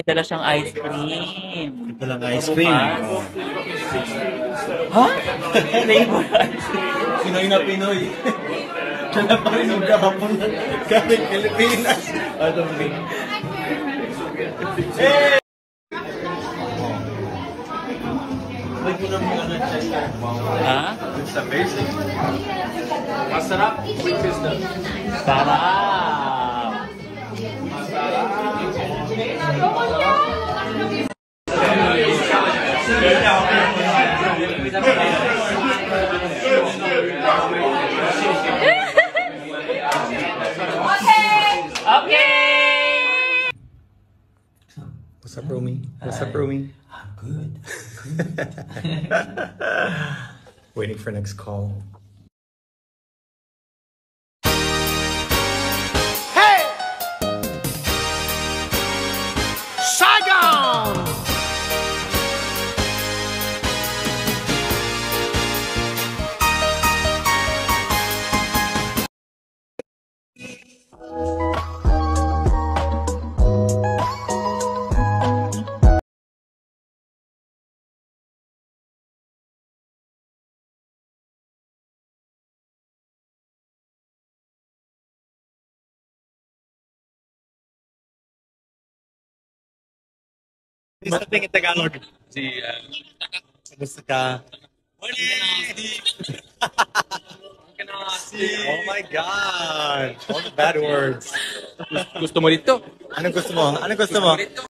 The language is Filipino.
Dala siyang ice cream. Dalang ice cream. Ha? Flavor ice cream. Pinoy na Pinoy. Siya na pa rin yung kahapon galing Pilipinas. Ano ba? Hey! Ha? It's amazing. Masarap. Which is the... Sarap! Okay! What's up, Romy? What's up, Romy? I'm good. Waiting for next call. Hey! Saigon! Something in Tagalog. Gusto ka? Oh my God! All the bad words. Gusto mo dito? Anong gusto mo? Anong gusto mo?